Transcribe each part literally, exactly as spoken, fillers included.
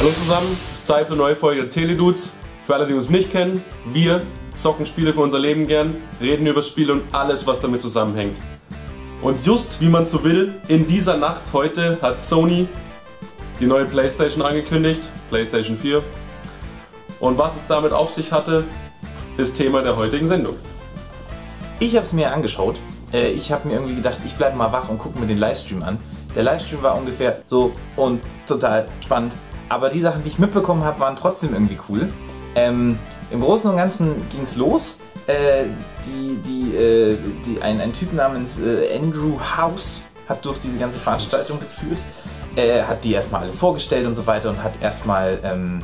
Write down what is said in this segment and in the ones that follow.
Hallo zusammen, es ist Zeit für eine neue Folge der Teledudes. Für alle, die uns nicht kennen, wir zocken Spiele für unser Leben gern, reden über Spiele und alles, was damit zusammenhängt. Und just wie man so will, in dieser Nacht heute hat Sony die neue PlayStation angekündigt, PlayStation vier. Und was es damit auf sich hatte, ist Thema der heutigen Sendung. Ich habe es mir angeschaut. Ich habe mir irgendwie gedacht, ich bleibe mal wach und gucke mir den Livestream an. Der Livestream war ungefähr so und total spannend. Aber die Sachen, die ich mitbekommen habe, waren trotzdem irgendwie cool. Ähm, Im Großen und Ganzen ging es los. Äh, die, die, äh, die, ein, ein Typ namens äh, Andrew House hat durch diese ganze Veranstaltung geführt. Er äh, hat die erstmal alle vorgestellt und so weiter und hat erstmal ähm,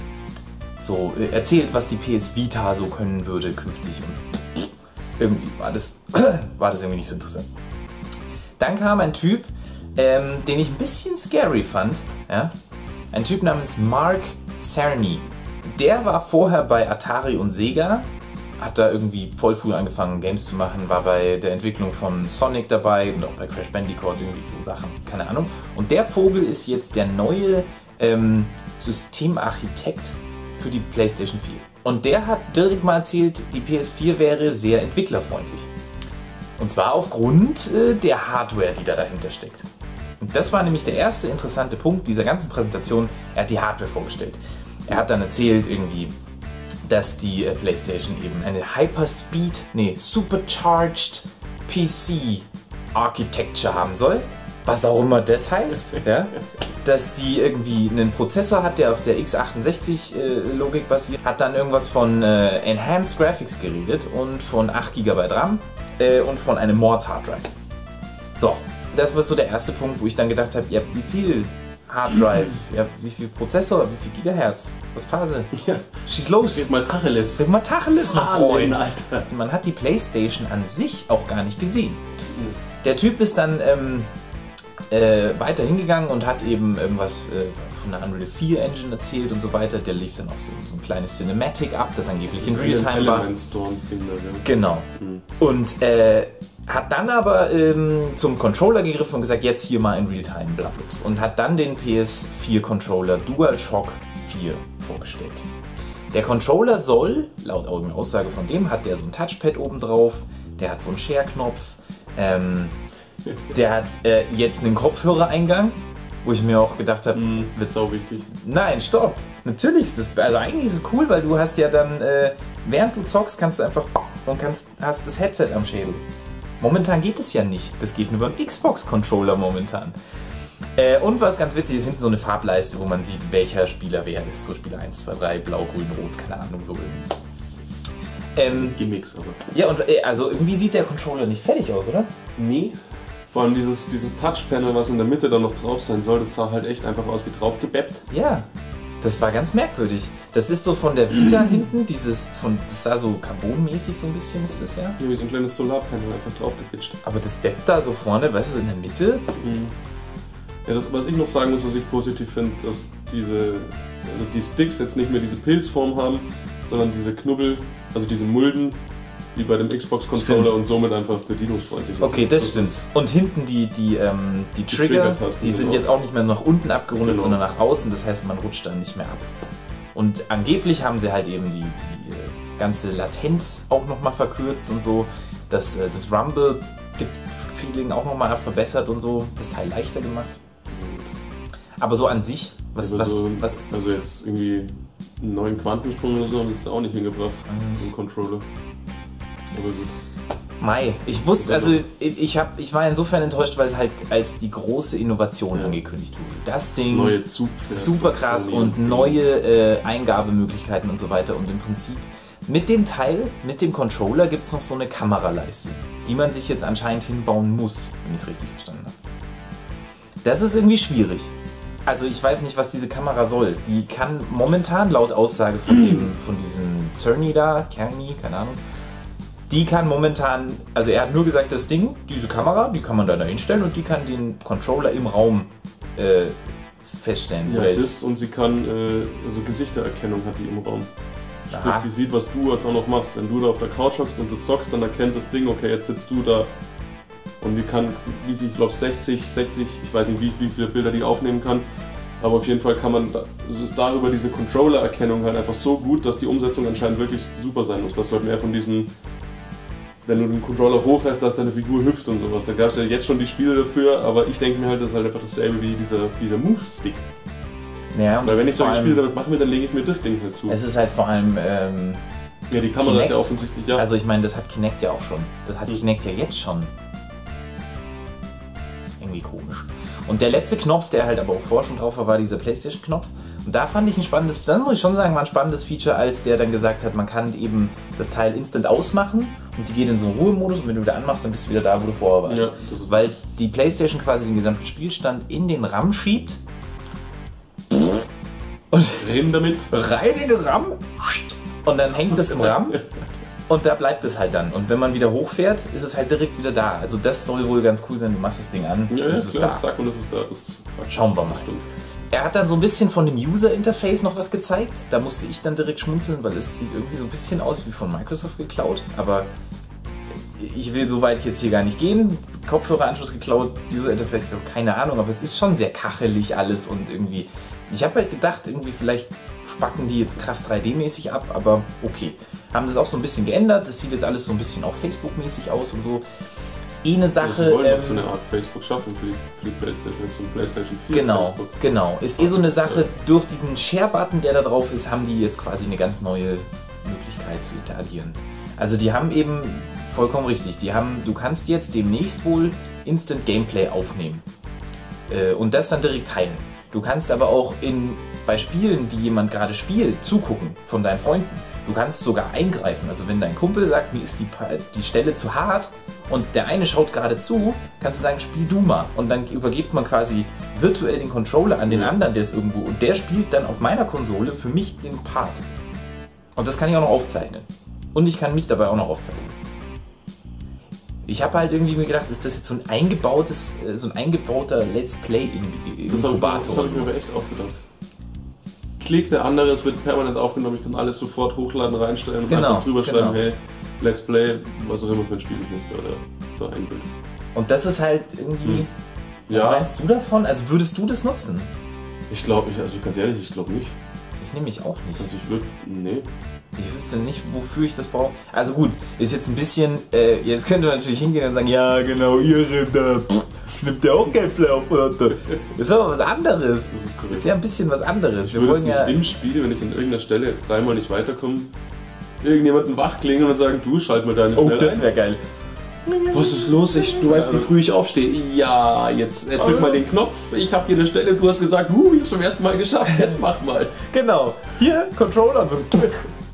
so äh, erzählt, was die P S Vita so können würde künftig. Und irgendwie war das, war das irgendwie nicht so interessant. Dann kam ein Typ, ähm, den ich ein bisschen scary fand. Ja? Ein Typ namens Mark Cerny. Der war vorher bei Atari und Sega, hat da irgendwie voll früh angefangen Games zu machen, war bei der Entwicklung von Sonic dabei und auch bei Crash Bandicoot, irgendwie so Sachen, keine Ahnung. Und der Vogel ist jetzt der neue ähm, Systemarchitekt für die PlayStation vier. Und der hat direkt mal erzählt, die P S vier wäre sehr entwicklerfreundlich. Und zwar aufgrund äh, der Hardware, die da dahinter steckt. Und das war nämlich der erste interessante Punkt dieser ganzen Präsentation. Er hat die Hardware vorgestellt. Er hat dann erzählt irgendwie, dass die äh, PlayStation eben eine Hyperspeed, nee, Supercharged P C Architecture haben soll. Was auch immer das heißt. Ja? Dass die irgendwie einen Prozessor hat, der auf der x achtundsechzig äh, Logik basiert. Hat dann irgendwas von äh, Enhanced Graphics geredet und von acht Gigabyte RAM äh, und von einem Mords Hard Drive. So. Das war so der erste Punkt, wo ich dann gedacht habe, ja, wie viel Hard Drive, ja, wie viel Prozessor, wie viel Gigahertz, was Phase? Ja. Schieß los! Red mal Tacheles. Red mal Tacheles, mein Freund! Alter. Man hat die PlayStation an sich auch gar nicht gesehen. Der Typ ist dann ähm, äh, weiter hingegangen und hat eben irgendwas äh, von der Unreal vier Engine erzählt und so weiter. Der lief dann auch so, so ein kleines Cinematic ab, das angeblich das in Realtime war. Genau. Mhm. Und äh, hat dann aber ähm, zum Controller gegriffen und gesagt, jetzt hier mal in Realtime blablabla. Und hat dann den P S vier Controller DualShock vier vorgestellt. Der Controller soll, laut Aussage von dem, hat der so ein Touchpad oben drauf, der hat so einen Share-Knopf, ähm, der hat äh, jetzt einen Kopfhörereingang, wo ich mir auch gedacht habe, mm, das ist auch wichtig. Nein, stopp! Natürlich ist das, also eigentlich ist es cool, weil du hast ja dann, äh, während du zockst, kannst du einfach und kannst, hast das Headset am Schädel. Momentan geht es ja nicht. Das geht nur beim Xbox-Controller momentan. Äh, und was ganz witzig ist, hinten so eine Farbleiste, wo man sieht, welcher Spieler wer ist. So Spieler eins, zwei, drei, blau, grün, rot, keine Ahnung, so irgendwie. Ähm, Gimmicks aber. Ja, und äh, also irgendwie sieht der Controller nicht fertig aus, oder? Nee. Vor allem dieses, dieses Touchpanel, was in der Mitte da noch drauf sein soll, das sah halt echt einfach aus wie drauf gebeppt. Ja. Das war ganz merkwürdig. Das ist so von der Vita hinten, dieses, von, das sah so carbonmäßig so ein bisschen, ist das ja? Ja, wie so ein kleines Solarpanel einfach drauf gepitcht. Aber das Bett da so vorne, weißt du, in der Mitte? Mhm. Ja, das, was ich noch sagen muss, was ich positiv finde, dass diese, also die Sticks jetzt nicht mehr diese Pilzform haben, sondern diese Knubbel, also diese Mulden, wie bei dem Xbox-Controller und somit einfach bedienungsfreundlich ist. Okay, das, das stimmt. Ist und hinten die, die, ähm, die, die Trigger, die sind genau. jetzt auch nicht mehr nach unten abgerundet, Genau. sondern nach außen. Das heißt, man rutscht dann nicht mehr ab. Und angeblich haben sie halt eben die, die äh, ganze Latenz auch nochmal verkürzt und so. Das, äh, das Rumble-Feeling auch nochmal verbessert und so. Das Teil leichter gemacht. Aber so an sich, was... was, so, was also jetzt irgendwie einen neuen Quantensprung oder so haben sie es da auch nicht hingebracht. Mhm. Im Controller. Aber gut. Mai, ich wusste, also ich, hab, ich war insofern enttäuscht, weil es halt als die große Innovation ja. angekündigt wurde. Das Ding, das neue Zug, super krass und neue äh, Eingabemöglichkeiten und so weiter. Und im Prinzip mit dem Teil, mit dem Controller gibt es noch so eine Kameraleiste, die man sich jetzt anscheinend hinbauen muss, wenn ich es richtig verstanden habe. Das ist irgendwie schwierig. Also ich weiß nicht, was diese Kamera soll. Die kann momentan, laut Aussage von, dem, von diesem Cerny da, Cerny, keine Ahnung, die kann momentan, also er hat nur gesagt, das Ding, diese Kamera, die kann man da hinstellen und die kann den Controller im Raum äh, feststellen. Ja, das und sie kann, äh, also Gesichtererkennung hat die im Raum. Sprich, Aha. die sieht, was du jetzt auch noch machst. Wenn du da auf der Couch hockst und du zockst, dann erkennt das Ding, okay, jetzt sitzt du da. Und die kann, wie viel, ich glaube sechzig, sechzig, ich weiß nicht, wie, wie viele Bilder die aufnehmen kann. Aber auf jeden Fall kann man, also ist darüber diese Controller-Erkennung halt einfach so gut, dass die Umsetzung anscheinend wirklich super sein muss. Dass du halt mehr von diesen, wenn du den Controller hochreißt, dass deine Figur hüpft und sowas. Da gab es ja jetzt schon die Spiele dafür, aber ich denke mir halt, das ist halt einfach dasselbe wie dieser, dieser Move-Stick. Ja, Weil wenn ich solche Spiele damit machen will, dann lege ich mir das Ding halt zu. Es ist halt vor allem... Ähm, ja, die Kamera Kinect, ist ja offensichtlich, ja. Also ich meine, das hat Kinect ja auch schon. Das hat hm. Kinect ja jetzt schon. Irgendwie komisch. Und der letzte Knopf, der halt aber auch vorher schon drauf war, war dieser PlayStation-Knopf. Und da fand ich ein spannendes, dann muss ich schon sagen, war ein spannendes Feature, als der dann gesagt hat, man kann eben das Teil instant ausmachen und die geht in so einen Ruhemodus und wenn du wieder anmachst, dann bist du wieder da, wo du vorher warst. Ja, das ist Weil die PlayStation quasi den gesamten Spielstand in den RAM schiebt und Rennen damit. rein in den RAM und dann hängt es im RAM und da bleibt es halt dann. Und wenn man wieder hochfährt, ist es halt direkt wieder da. Also das soll wohl ganz cool sein, du machst das Ding an Ja, und ja, es ist klar, da. zack und es ist da. Das ist praktisch. Schauen wir mal. Das stimmt. Er hat dann so ein bisschen von dem User-Interface noch was gezeigt. Da musste ich dann direkt schmunzeln, weil es sieht irgendwie so ein bisschen aus wie von Microsoft geklaut. Aber ich will so weit jetzt hier gar nicht gehen. Kopfhöreranschluss geklaut, User-Interface geklaut, keine Ahnung. Aber es ist schon sehr kachelig alles und irgendwie... Ich habe halt gedacht, irgendwie vielleicht spacken die jetzt krass drei D-mäßig ab, aber okay. Haben das auch so ein bisschen geändert. Das sieht jetzt alles so ein bisschen auch Facebook-mäßig aus und so. Ist eh eine Sache. Sie wollen ähm, auch so eine Art Facebook schaffen für die, für die PlayStation, so ein PlayStation vier Genau, Facebook. genau. Ist eh so eine Sache, durch diesen Share-Button, der da drauf ist, haben die jetzt quasi eine ganz neue Möglichkeit zu interagieren. Also die haben eben, vollkommen richtig, die haben, du kannst jetzt demnächst wohl Instant Gameplay aufnehmen äh, und das dann direkt teilen. Du kannst aber auch in, bei Spielen, die jemand gerade spielt, zugucken von deinen Freunden. Du kannst sogar eingreifen. Also wenn dein Kumpel sagt, mir ist die, die Stelle zu hart und der eine schaut gerade zu, kannst du sagen, spiel du mal. Und dann übergibt man quasi virtuell den Controller an den anderen, der ist irgendwo. Und der spielt dann auf meiner Konsole für mich den Part. Und das kann ich auch noch aufzeichnen. Und ich kann mich dabei auch noch aufzeichnen. Ich habe halt irgendwie mir gedacht, ist das jetzt so ein eingebautes, so ein eingebauter Let's Play-Inkubator? Das habe ich, hab ich mir aber echt auch gedacht. Klickt der andere, es wird permanent aufgenommen, ich kann alles sofort hochladen, reinstellen und genau, einfach drüber genau. schreiben, hey, Let's Play, was auch immer für ein Spiel ich jetzt gerade da einbild. Und das ist halt irgendwie... Hm. Was Ja. meinst du davon? Also würdest du das nutzen? Ich glaube, ich, also ganz ehrlich, ich glaube nicht. Ich nehme mich auch nicht. Also ich würde, nee. Ich wüsste nicht, wofür ich das brauche. Also gut, ist jetzt ein bisschen, äh, jetzt könnte man natürlich hingehen und sagen, ja genau, ihre da, pff, nimmt ja auch kein Play auf, oder? Das ist aber was anderes. Das ist korrekt. Ist ja ein bisschen was anderes. Ich Wir würde jetzt wollen nicht ja... im Spiel, wenn ich an irgendeiner Stelle jetzt dreimal nicht weiterkomme, irgendjemanden wachklingeln und sagen, du schalt mal deine Oh, schnell das ein. wäre geil. Was ist los? Ich, du weißt, wie früh ich aufstehe. Ja, jetzt äh, drück mal den Knopf. Ich habe hier eine Stelle, du hast gesagt, uh, ich hab's zum ersten Mal geschafft, jetzt mach mal. Genau. Hier, Controller. Und, so,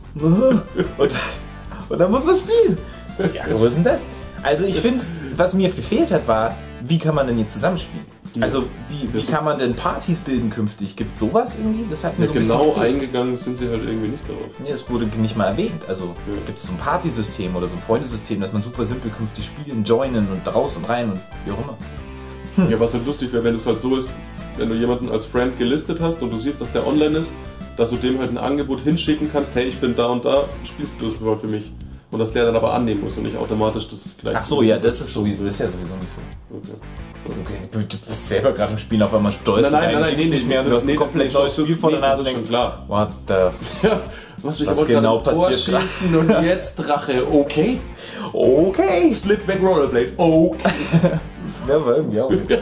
und, und dann muss man spielen. Ja, wo ist denn das? Also ich finde, was mir gefehlt hat, war, wie kann man denn jetzt zusammenspielen? Also wie, wie kann man denn Partys bilden künftig? Gibt sowas irgendwie? Das hat mir Ja, so ein bisschen genau gefehlt. eingegangen sind sie halt irgendwie nicht darauf. Nee, es wurde nicht mal erwähnt. Also Ja. gibt es so ein Partysystem oder so ein Freundesystem, dass man super simpel künftig spielen, joinen und raus und rein und wie auch immer. Ja, was halt lustig wäre, wenn es halt so ist, wenn du jemanden als Friend gelistet hast und du siehst, dass der online ist, dass du dem halt ein Angebot hinschicken kannst, hey, ich bin da und da, spielst du das mal für mich. Und dass der dann aber annehmen muss und nicht automatisch das gleich... Ach so, ja, das ist sowieso, das ist ja sowieso nicht so. Okay. Okay, du, du bist selber gerade im Spiel, auf einmal steuerst Nein, nein, du nein, deinen nein, Dings nee, nicht mehr und nee, du hast ein nee, komplett nee, neues nee, Spiel vor der nee, Nase das und ist denkst, schon klar. what the... Ja, was, ich Was wollte genau gerade ein Tor passiert schießen und jetzt Drache, okay. Okay. Slip weg Rollerblade, okay. Ja, war irgendwie auch gut.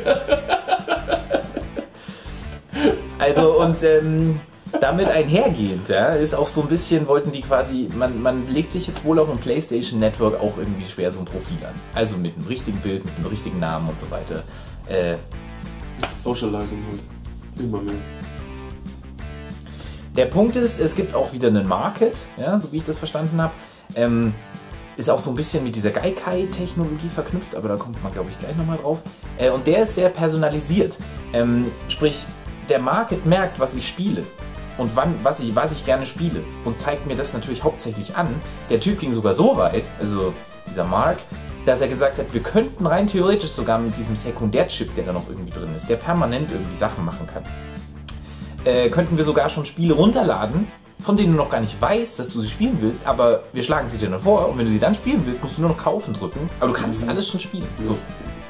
Also und ähm, damit einhergehend, ja, ist auch so ein bisschen, wollten die quasi, man, man legt sich jetzt wohl auch im PlayStation Network auch irgendwie schwer so ein Profil an. Also mit einem richtigen Bild, mit einem richtigen Namen und so weiter. Äh, Socializing halt. Immer mehr. Der Punkt ist, es gibt auch wieder einen Market, ja, so wie ich das verstanden habe. Ähm, ist auch so ein bisschen mit dieser Gaikai-Technologie verknüpft, aber da kommt man, glaube ich, gleich nochmal drauf. Äh, und der ist sehr personalisiert. Ähm, sprich, der Market merkt, was ich spiele und wann, was, ich, was ich gerne spiele und zeigt mir das natürlich hauptsächlich an. Der Typ ging sogar so weit, also dieser Mark, dass er gesagt hat, wir könnten rein theoretisch sogar mit diesem Sekundärchip, der da noch irgendwie drin ist, der permanent irgendwie Sachen machen kann, äh, könnten wir sogar schon Spiele runterladen, von denen du noch gar nicht weißt, dass du sie spielen willst, aber wir schlagen sie dir dann vor und wenn du sie dann spielen willst, musst du nur noch kaufen drücken, aber du kannst Mhm. alles schon spielen. So.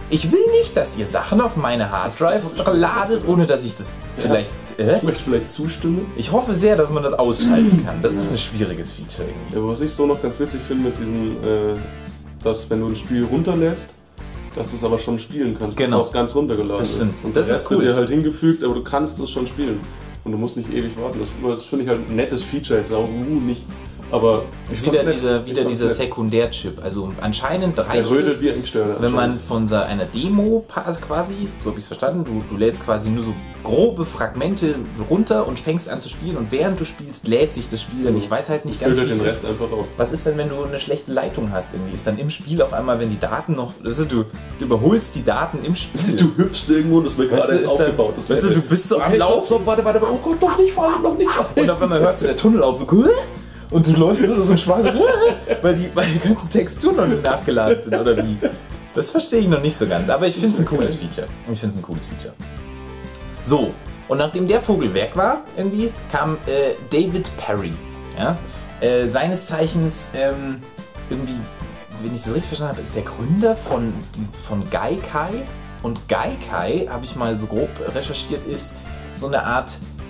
Ich will nicht, dass ihr Sachen auf meine Harddrive ladet, ohne dass ich das vielleicht... Äh? Ich möchte vielleicht zustimmen. Ich hoffe sehr, dass man das ausschalten kann. Das ist ein schwieriges Feature irgendwie. Ja, was ich so noch ganz witzig finde mit diesem, äh, dass wenn du ein Spiel runterlädst, dass du es aber schon spielen kannst, genau. bevor es ganz runtergeladen das stimmt. ist. Und das der ist Rest cool. wird dir halt hingefügt, aber du kannst es schon spielen. Und du musst nicht ewig warten. Das, das finde ich halt ein nettes Feature jetzt auch. Uh, nicht. Aber das ist wieder, diese, wieder dieser Sekundärchip. Also anscheinend reicht es, wenn man von so einer Demo quasi, so habe ich es verstanden, du, du lädst quasi nur so grobe Fragmente runter und fängst an zu spielen und während du spielst, lädt sich das Spiel dann. Ich weiß halt nicht ganz, wie den Rest einfach auf. Was ist denn, wenn du eine schlechte Leitung hast? Irgendwie? Ist dann im Spiel auf einmal, wenn die Daten noch, also du, du überholst die Daten im Spiel. Du hüpfst irgendwo und das wird gerade erst aufgebaut. Das weißt du, du bist so am Laufen. Warte, warte, warte, oh Gott, doch nicht fallen, noch nicht fallen. Und auf einmal hört so der Tunnel auf, so und du läufst nur so ein schwarzer, weil die, weil die ganzen Texturen noch nicht nachgeladen sind, oder wie? Das verstehe ich noch nicht so ganz, aber ich finde es ein cooles Feature. Ich finde es ein cooles Feature. So, und nachdem der Vogel weg war, irgendwie, kam äh, David Perry. Ja? Äh, seines Zeichens, ähm, irgendwie, wenn ich das richtig verstanden habe, ist der Gründer von, von Gaikai. Und Gaikai, habe ich mal so grob recherchiert, ist so eine Art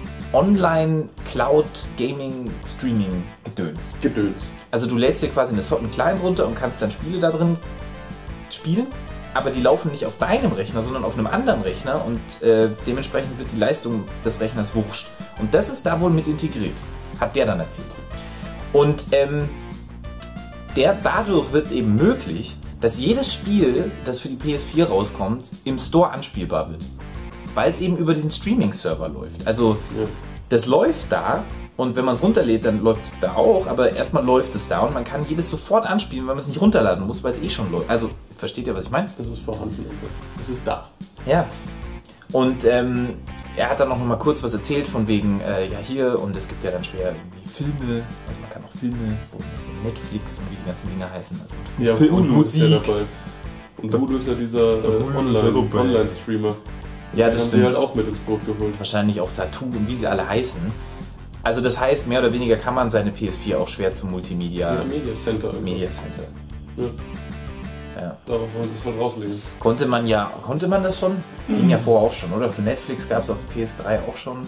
Online-Cloud-Gaming-Streaming-Gedöns. Gedöns. Also du lädst dir quasi eine einen Client runter und kannst dann Spiele da drin spielen, aber die laufen nicht auf deinem Rechner, sondern auf einem anderen Rechner und äh, dementsprechend wird die Leistung des Rechners wurscht. Und das ist da wohl mit integriert, hat der dann erzählt. Und ähm, der, dadurch wird es eben möglich, dass jedes Spiel, das für die P S vier rauskommt, im Store anspielbar wird. Weil es eben über diesen Streaming-Server läuft. Also ja. Das läuft da und wenn man es runterlädt, dann läuft es da auch, aber erstmal läuft es da und man kann jedes sofort anspielen, weil man es nicht runterladen muss, weil es eh schon läuft. Also, versteht ihr, was ich meine? Es ist vorhanden einfach. Es ist da. Ja. Und ähm, er hat dann noch mal kurz was erzählt von wegen, äh, ja hier, und es gibt ja dann schwer irgendwie Filme, also man kann auch Filme, so ein bisschen Netflix und wie die ganzen Dinge heißen, also und ja, Film und Musik. Ja dabei. Und Hulu ist ja dieser äh, Online-Streamer. Online ja, das haben stimmt. sie halt auch mit ins Boot geholt. Wahrscheinlich auch Satu und wie sie alle heißen. Also das heißt, mehr oder weniger kann man seine P S vier auch schwer zum Multimedia... Ja, Media Center. Einfach. Media Center. Ja. Ja. Darauf wollen sie es halt rauslegen. Konnte man ja... Konnte man das schon? Ging ja vorher auch schon, oder? Für Netflix gab es auf P S drei auch schon.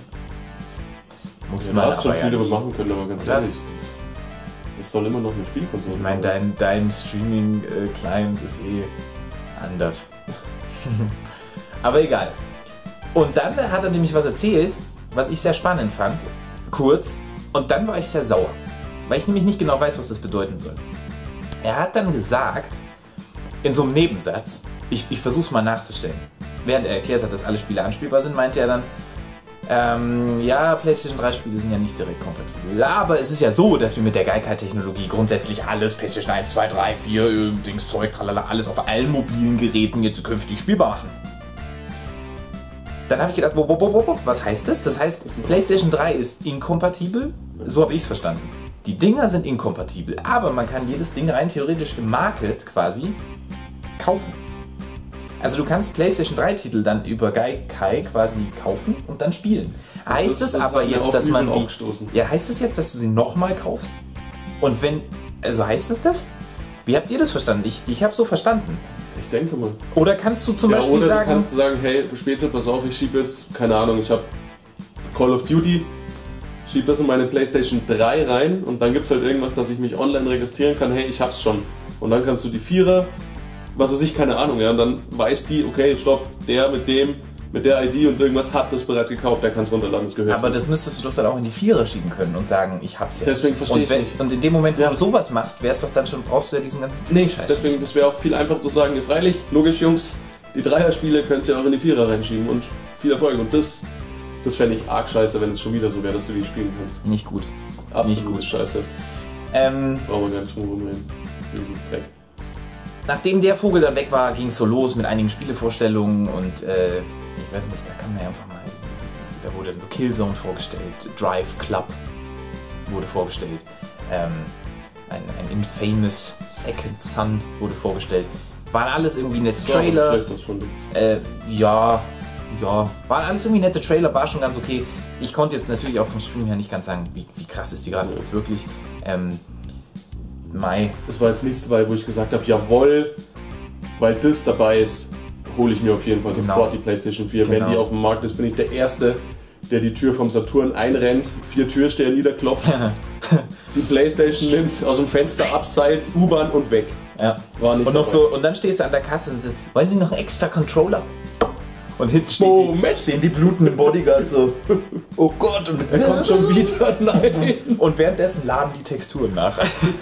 Muss ja, man da hast schon ja viele nicht. machen können, aber ganz ja. ehrlich. Es soll immer noch eine Spielkonsole Ich meine, dein, dein Streaming-Client ist eh anders. Aber egal. Und dann hat er nämlich was erzählt, was ich sehr spannend fand, kurz, und dann war ich sehr sauer, weil ich nämlich nicht genau weiß, was das bedeuten soll. Er hat dann gesagt, in so einem Nebensatz, ich, ich versuche es mal nachzustellen, während er erklärt hat, dass alle Spiele anspielbar sind, meinte er dann, ähm, ja, PlayStation drei Spiele sind ja nicht direkt kompatibel, aber es ist ja so, dass wir mit der Gaikai-Technologie grundsätzlich alles, PlayStation eins, zwei, drei, vier, Dings, Zeug, tralala, alles auf allen mobilen Geräten jetzt zukünftig spielbar machen. Dann habe ich gedacht, wo, wo, wo, wo, was heißt das? Das heißt, PlayStation drei ist inkompatibel, so habe ich es verstanden. Die Dinger sind inkompatibel, aber man kann jedes Ding rein theoretisch im Market quasi kaufen. Also du kannst PlayStation drei Titel dann über Gaikai quasi kaufen und dann spielen. Heißt es aber jetzt, dass man die... Ja, heißt es jetzt, dass du sie nochmal kaufst? Und wenn... Also heißt es das? Wie habt ihr das verstanden? Ich, ich habe so verstanden. Ich denke mal. Oder kannst du zum ja, Beispiel oder sagen... du kannst sagen, hey, Spätzle, pass auf, ich schiebe jetzt, keine Ahnung, ich habe Call of Duty, schiebe das in meine PlayStation drei rein und dann gibt es halt irgendwas, dass ich mich online registrieren kann, hey, ich hab's schon. Und dann kannst du die Vierer, was weiß ich, keine Ahnung, ja, und dann weiß die, okay, stopp, der mit dem, mit der I D und irgendwas hat das bereits gekauft, der kann es runterladen, das gehört. Aber das müsstest du doch dann auch in die Vierer schieben können und sagen, ich hab's jetzt. Deswegen verstehe ich nicht. Und in dem Moment, wo ja. du sowas machst, wär's doch dann schon, brauchst du ja diesen ganzen nee, Scheiß. Deswegen, das wäre auch viel einfacher zu sagen, freilich, logisch, Jungs, die Dreier-Spiele könnt ihr auch in die Vierer reinschieben und viel Erfolg. Und das, das fände ich arg scheiße, wenn es schon wieder so wäre, dass du die spielen kannst. Nicht gut. Absolut nicht gut. Scheiße. Ähm, Brauchen wir gar nicht drum rumreden. Dreck. Nachdem der Vogel dann weg war, ging es so los mit einigen Spielevorstellungen und äh, ich weiß nicht, da kann man ja einfach mal, da wurde dann so Killzone vorgestellt, Drive Club wurde vorgestellt, ähm, ein, ein Infamous Second Son wurde vorgestellt. Waren alles irgendwie nette Trailer. Schlecht, das fand ich. Äh, ja, ja, waren alles irgendwie nette Trailer, war schon ganz okay. Ich konnte jetzt natürlich auch vom Stream her nicht ganz sagen, wie, wie krass ist die Grafik ja. jetzt wirklich. Ähm, Mai. Es war jetzt nichts dabei, wo ich gesagt habe, jawohl, weil das dabei ist, hole ich mir auf jeden Fall Genau. sofort die PlayStation vier. Genau. Wenn die auf dem Markt ist, bin ich der Erste, der die Tür vom Saturn einrennt, vier Türsteher niederklopft, die PlayStation nimmt, aus dem Fenster abseilt, U-Bahn und weg. Ja. War nicht und, noch dabei. so, und dann stehst du an der Kasse und sagst, wollen die noch einen extra Controller? Und hinten stehen die, Moment. stehen die blutenden Bodyguards so, oh Gott, und Er kommt schon wieder, nein. Und währenddessen laden die Texturen nach.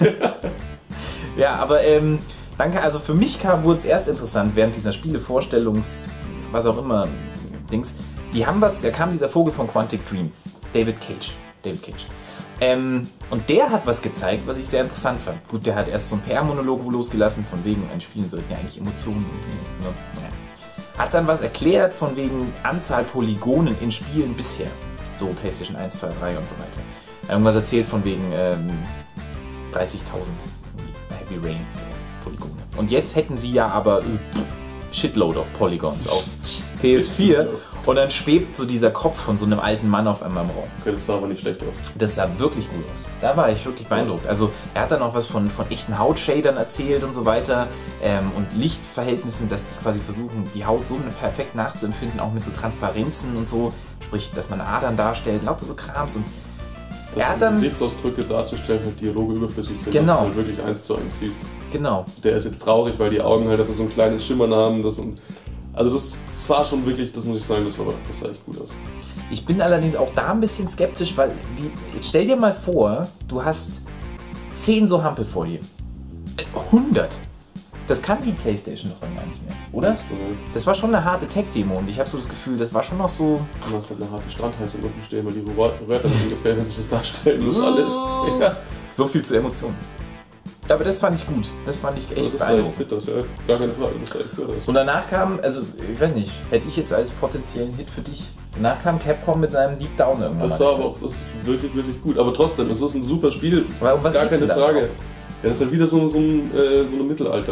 Ja, aber ähm, danke, also für mich kam, wurde es erst interessant während dieser Spielevorstellungs, was auch immer, Dings. Die haben was, da kam dieser Vogel von Quantic Dream, David Cage. David Cage. Ähm, und der hat was gezeigt, was ich sehr interessant fand. Gut, der hat erst so ein P R-Monolog losgelassen, von wegen, ein Spielen sollten ja eigentlich Emotionen. Ja, ja. Hat dann was erklärt von wegen Anzahl Polygonen in Spielen bisher. So PlayStation eins, zwei, drei und so weiter. Irgendwas erzählt von wegen ähm, dreißigtausend Heavy Rain Polygone. Und jetzt hätten sie ja aber äh, Shitload of Polygons auf P S vier und dann schwebt so dieser Kopf von so einem alten Mann auf einmal im Raum. Okay, das sah aber nicht schlecht aus. Das sah wirklich gut aus. Da war ich wirklich beeindruckt. Also er hat dann auch was von, von echten Hautshadern erzählt und so weiter ähm, und Lichtverhältnissen, dass die quasi versuchen, die Haut so perfekt nachzuempfinden, auch mit so Transparenzen und so. Sprich, dass man Adern darstellt, lauter so Krams. Und Dass er hat man dann... Gesichtsausdrücke darzustellen, halt Dialoge überflüssig sind, Genau. dass du halt wirklich eins zu eins siehst. Genau. Der ist jetzt traurig, weil die Augen halt einfach so ein kleines Schimmern haben. Das und, also das sah schon wirklich, das muss ich sagen, das, war, das sah echt gut aus. Ich bin allerdings auch da ein bisschen skeptisch, weil, wie, jetzt stell dir mal vor, du hast zehn so Hampel vor dir. Äh, hundert. Das kann die PlayStation doch dann gar nicht mehr, oder? Das war schon eine harte Tech-Demo und ich habe so das Gefühl, das war schon noch so... Du hast halt eine harte Strandheizung unten stehen, weil die Röhrer dann ungefähr, wenn sich das darstellen muss, alles. Ja. So viel zu Emotionen. Aber das fand ich gut. Das fand ich echt Also das sah echt beeindruckend. fit aus, ja. Gar keine Frage, das sah echt gut aus. Und danach kam, also ich weiß nicht, hätte ich jetzt als potenziellen Hit für dich. Danach kam Capcom mit seinem Deep Down irgendwann. Das mal. sah aber auch das ist wirklich, wirklich gut. Aber trotzdem, es ist ein super Spiel. Aber um was Gar geht's keine denn da Frage. überhaupt? Ja, das ist halt wieder so, so, ein, äh, so eine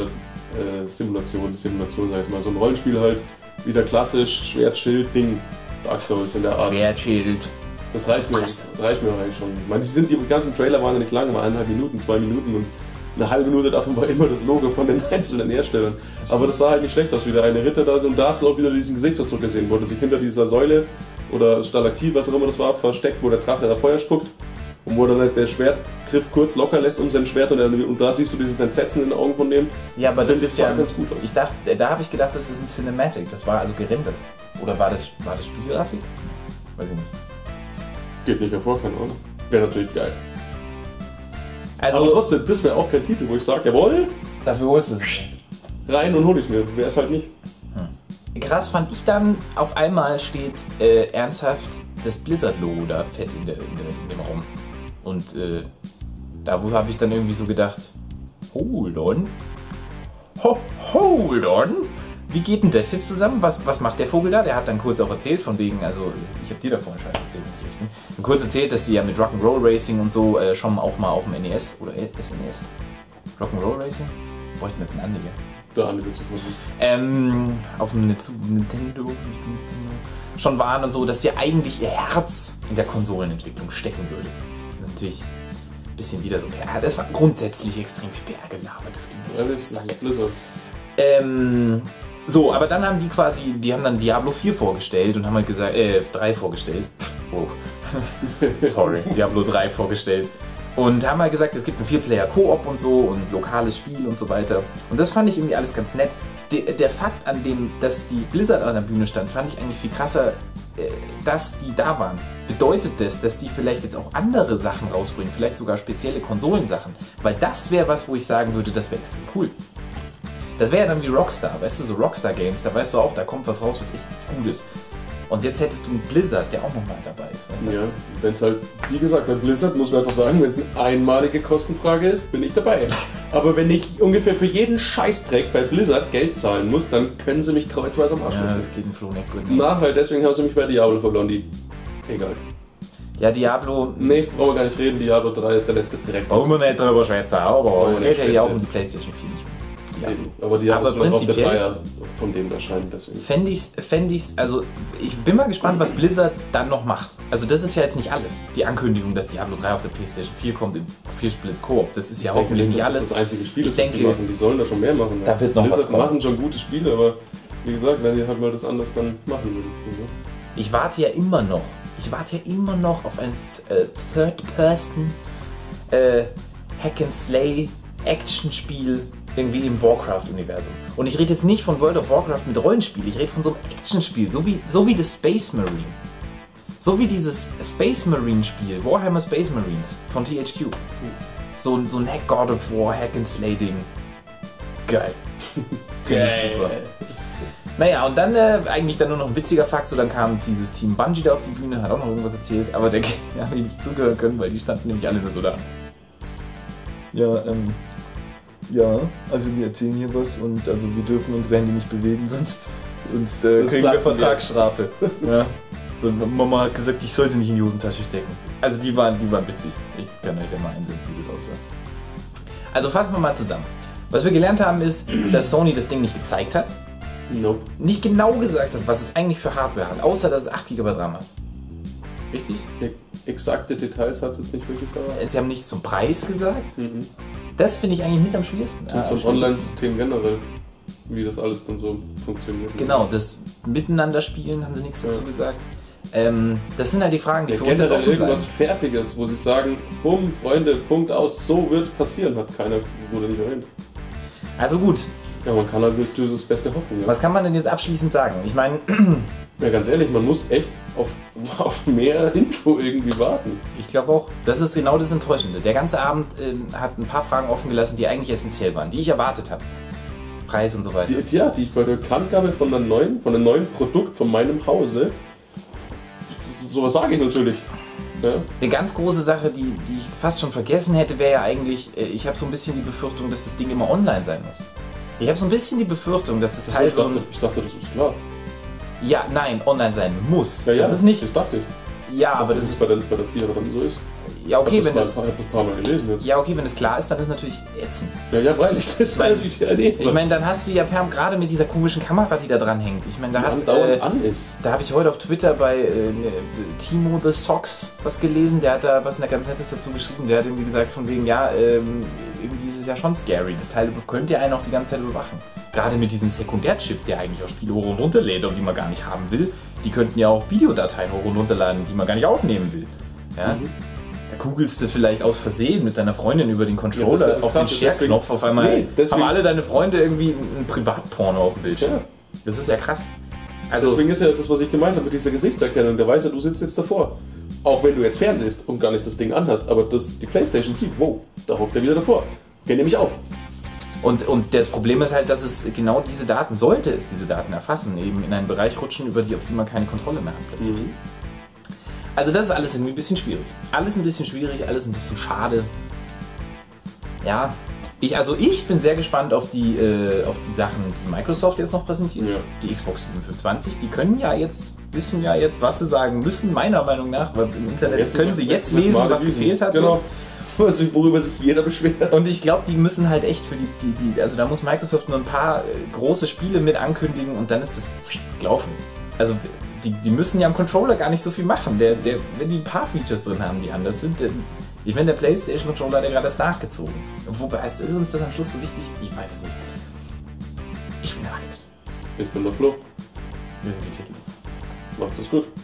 Mittelalter-Simulation, Simulation, sag ich mal. So ein Rollenspiel halt, wieder klassisch, Schwert, Schild, Ding. Dark Souls in der Art. Schwertschild. Das reicht mir, das reicht mir eigentlich schon. Ich meine, die, sind, die ganzen Trailer waren ja nicht lang, immer eineinhalb Minuten, zwei Minuten und eine halbe Minute davon war immer das Logo von den einzelnen Herstellern. Aber das sah halt nicht schlecht aus, wie der eine Ritter da ist und da hast du auch wieder diesen Gesichtsausdruck gesehen, wo er sich hinter dieser Säule oder Stalaktit, was auch immer das war, versteckt, wo der Drache da Feuer spuckt und wo dann der Schwertgriff kurz locker lässt um sein Schwert und, er, und da siehst du dieses Entsetzen in den Augen von dem. Ja, aber das Finde ist ich, sah ja... ganz gut aus. Ich dachte, da habe ich gedacht, das ist ein Cinematic. Das war also gerendert. Oder war das, war das Spielgrafik? Weiß ich nicht. Geht nicht hervor, keine Ahnung. Wäre natürlich geil. Also, Aber trotzdem, das wäre auch kein Titel, wo ich sage, jawohl, dafür holst du es. rein und hol ich mir. Wäre es halt nicht. Krass fand ich dann, auf einmal steht äh, ernsthaft das Blizzard-Logo da fett in, der, in, der, in dem Raum. Und äh, da habe ich dann irgendwie so gedacht, hold on. Ho, hold on. Wie geht denn das jetzt zusammen? Was, was macht der Vogel da? Der hat dann kurz auch erzählt von wegen, also ich habe dir davon Scheiß erzählt, nicht ich. Ne? Und kurz erzählt, dass sie ja mit Rock'n'Roll Racing und so äh, schon auch mal auf dem N E S oder S N E S. Rock'n'Roll Racing? Bräuchten wir jetzt einen Anleger. Da haben wir zu finden. Ähm, auf dem Nintendo, Nintendo schon waren und so, dass ja eigentlich ihr Herz in der Konsolenentwicklung stecken würde. Das ist natürlich ein bisschen wieder so P R. Das war grundsätzlich extrem viel P R-Gelaber. Das ging nicht auf den Ehrlich, das Sack. ist Blizzard. Ähm, so, aber dann haben die quasi, die haben dann Diablo vier vorgestellt und haben halt gesagt, äh, drei vorgestellt. Oh. Sorry, Diablo drei vorgestellt. Und haben halt gesagt, es gibt ein vier-Player-Koop und so und lokales Spiel und so weiter. Und das fand ich irgendwie alles ganz nett. De der Fakt, an dem, dass die Blizzard an der Bühne stand, fand ich eigentlich viel krasser, äh, dass die da waren. Bedeutet das, dass die vielleicht jetzt auch andere Sachen rausbringen, vielleicht sogar spezielle Konsolensachen? Weil das wäre was, wo ich sagen würde, das wäre extrem cool. Das wäre ja dann wie Rockstar, weißt du, so Rockstar-Games, da weißt du auch, da kommt was raus, was echt gut ist. Und jetzt hättest du einen Blizzard, der auch nochmal dabei ist, weißt du? Ja, wenn es halt, wie gesagt, bei Blizzard muss man einfach sagen, wenn es eine einmalige Kostenfrage ist, bin ich dabei. Aber wenn ich ungefähr für jeden Scheißdreck bei Blizzard Geld zahlen muss, dann können sie mich kreuzweise am Arsch Ja, lecken. das geht im Flo nicht gut. Na, weil deswegen haben sie mich bei Diablo verloren, die... Egal. Ja, Diablo... Nee, brauchen wir gar nicht reden, Diablo drei ist der letzte Dreck. Brauchen wir nicht drüber schwätzen, aber Brauchen es wir geht nicht ja hier auch schwätzen. um die PlayStation vier, nicht um Diablo. Eben. Aber Diablo Aber ist noch auf der prinzipiell- Dreier von dem erscheinen, deswegen. Fände ich's, fänd ich's, also ich bin mal gespannt, was Blizzard dann noch macht. Also das ist ja jetzt nicht alles. Die Ankündigung, dass Diablo drei auf der PlayStation vier kommt im vier-Split-Koop, das ist ja Ich denke hoffentlich nicht, nicht dass alles. das das einzige Spiel Ich ist, was die denke, machen. Die sollen da schon mehr machen. da wird noch was Blizzard kommen. machen schon gute Spiele, aber Wie gesagt, wenn ihr halt mal das anders dann machen würdet. Also. Ich warte ja immer noch, ich warte ja immer noch auf ein äh, Third-Person äh, Hack-and-Slay-Action-Spiel irgendwie im Warcraft-Universum. Und ich rede jetzt nicht von World of Warcraft mit Rollenspiel, ich rede von so einem Action-Spiel, so wie, so wie das Space Marine. So wie dieses Space Marine-Spiel, Warhammer Space Marines von T H Q. So, so ein Hack God of War, Hack-and-Slay-Ding. Geil. Finde ich super. Naja, und dann äh, eigentlich dann nur noch ein witziger Fakt, so dann kam dieses Team Bungie da auf die Bühne, hat auch noch irgendwas erzählt, aber der haben die nicht zugehören können, weil die standen nämlich alle nur so da. Ja, ähm, ja, also wir erzählen hier was und also wir dürfen unsere Hände nicht bewegen, sonst, sonst äh, kriegen wir Vertragsstrafe. Ja. So, Mama hat gesagt, ich soll sie nicht in die Hosentasche stecken. Also die waren, die waren witzig. Ich kann euch ja mal einblenden, wie das aussah. Also fassen wir mal zusammen. Was wir gelernt haben ist, dass Sony das Ding nicht gezeigt hat. Nope. Nicht genau gesagt hat, was es eigentlich für Hardware hat, außer dass es acht Gigabyte RAM hat. Richtig? Exakte Details hat es jetzt nicht wirklich verraten. Sie haben nichts zum Preis gesagt. Mhm. Das finde ich eigentlich mit am schwierigsten. Und zum Online-System generell, wie das alles dann so funktioniert. Genau, das Miteinander-Spielen haben sie nichts dazu ja. gesagt. Ähm, das sind halt die Fragen, die ja, für uns jetzt auch irgendwas Fertiges, wo sie sagen, bumm, Freunde, Punkt aus, so wird's passieren, hat keiner, wurde nicht erwähnt. Also gut. Ja, man kann halt wirklich das Beste hoffen. Ja. Was kann man denn jetzt abschließend sagen? Ich meine... Ja, ganz ehrlich, man muss echt auf, auf mehr Info irgendwie warten. Ich glaube auch. Das ist genau das Enttäuschende. Der ganze Abend äh, hat ein paar Fragen offen gelassen, die eigentlich essentiell waren, die ich erwartet habe. Preis und so weiter. Die, ja, die ich bei der Bekanntgabe von einem neuen, von einem neuen Produkt von meinem Hause, sowas sage ich natürlich. Ja. Eine ganz große Sache, die, die ich fast schon vergessen hätte, wäre ja eigentlich, ich habe so ein bisschen die Befürchtung, dass das Ding immer online sein muss. Ich habe so ein bisschen die Befürchtung, dass das, das Teil so... Dachte, ich dachte, das ist klar. Ja, nein, online sein muss. Ja, ja, das ist nicht... Das dachte ich. Ja, dass aber das das ist bei der, bei der Vierer dann so ist. Ja, okay, ich wenn das... Ich habe das ein paar Mal gelesen jetzt. Ja, okay, wenn es klar ist, dann ist es natürlich ätzend. Ja, ja, freilich, das weiß ich ja nicht. Ich meine, dann hast du ja Perm gerade mit dieser komischen Kamera, die da dran hängt. Ich meine, da hat... Äh, an ist. Da habe ich heute auf Twitter bei äh, Timo the Socks was gelesen, der hat da was ganz Nettes dazu geschrieben. Der hat irgendwie gesagt von wegen, ja, ähm, irgendwie ist es ja schon scary. Das Teil könnte ja einen auch die ganze Zeit überwachen. Gerade mit diesem Sekundärchip, der eigentlich auch Spiele hoch und runter lädt und die man gar nicht haben will. Die könnten ja auch Videodateien hoch und runterladen, die man gar nicht aufnehmen will. Ja? Mhm. Da kugelst du vielleicht aus Versehen mit deiner Freundin über den Controller ja, das, das auf den Share-Knopf. Auf einmal nee, haben alle deine Freunde irgendwie ein Privatporno auf dem Bildschirm. Ja. Das ist ja krass. Also deswegen ist ja das, was ich gemeint habe mit dieser Gesichtserkennung. Der weiß ja, du sitzt jetzt davor. Auch wenn du jetzt fernsehst und gar nicht das Ding anhast, aber das, die Playstation sieht, wow, da hockt er wieder davor. Geh nämlich auf. Und, und das Problem ist halt, dass es genau diese Daten, sollte es diese Daten erfassen, eben in einen Bereich rutschen, über die, auf die man keine Kontrolle mehr hat plötzlich. Mhm. Also das ist alles irgendwie ein bisschen schwierig. Alles ein bisschen schwierig, alles ein bisschen schade. Ja, ich, also ich bin sehr gespannt auf die, äh, auf die Sachen, die Microsoft jetzt noch präsentiert. Ja. Die Xbox fünfhundertzwanzig, die können ja jetzt, wissen ja jetzt, was sie sagen müssen, meiner Meinung nach, weil im Internet jetzt können sie jetzt lesen, was gefehlt hat. Genau. Worüber sich jeder beschwert. Und ich glaube, die müssen halt echt für die, die, die, also da muss Microsoft nur ein paar äh, große Spiele mit ankündigen und dann ist das gelaufen. Also die, die müssen ja am Controller gar nicht so viel machen. Der, der, wenn die ein paar Features drin haben, die anders sind, denn, ich meine, der PlayStation Controller hat ja gerade erst nachgezogen. Wobei ist uns das am Schluss so wichtig? Ich weiß es nicht. Ich bin Alex. Ich bin der Flo. Wir sind die Titel. Macht's es gut.